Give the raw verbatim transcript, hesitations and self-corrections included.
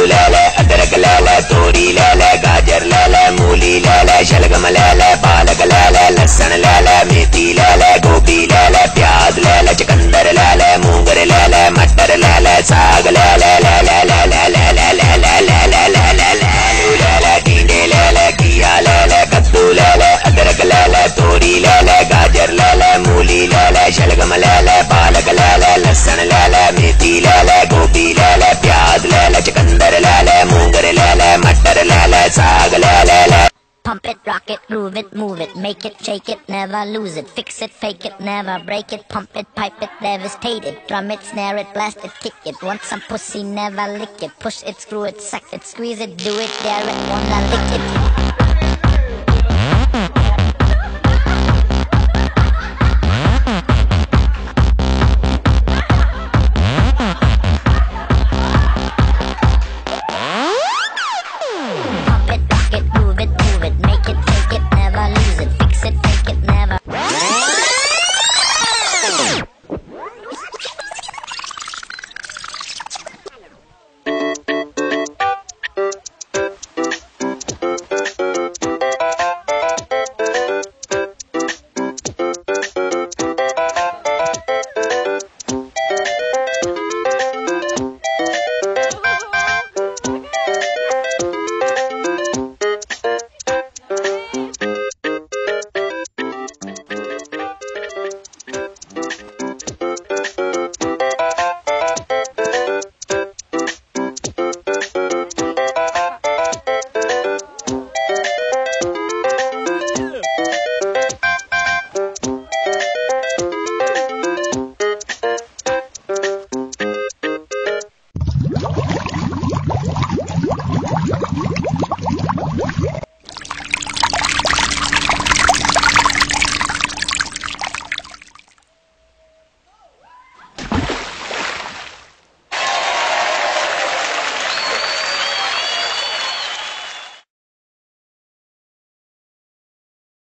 ले ले, अदरक ले ले, तोरी ले ले, गाजर ले ले, मूली ले ले, शलगम ले ले, पालक ले ले, लहसुन ले ले, मेथी ले ले, गोभी ले ले, प्याज ले ले, चुकंदर ले ले, मूंगर ले ले, मटर ले ले, साग ले ले ले ले ले ले ले ले ले ले ले ले ले ले ले आलू ले ले, टिंडे ले ले, घिया ले ले, कद्दू ले ले, अदरक ले ले, तोरी ले ले, गाजर ले ले, मूली ले ले, शलगम ले ले, पालक ले ले, लहसुन ले ले, मेथी ले ले, गोभी ले ले, प्याज ले ले, चुकंदर ले ले, मूंगर ले ले, मटर ले ले, साग ले ले ले। Pump it, rock it, groove it, move it, make it, shake it, never lose it, fix it, fake it, never break it, pump it, pipe it, devastate it, drum it, snare it, blast it, kick it, want some pussy, never lick it, push it, screw it, suck it, squeeze it, do it, dare it, wanna lick it.